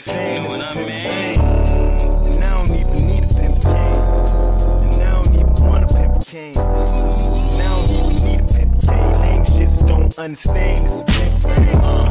understand. You know It's what a I pimp mean? game. And I don't even need a pimp game. And I don't even want a pimp game. And I don't even need a pimp game. Lame shits don't understand. It's a pimp game.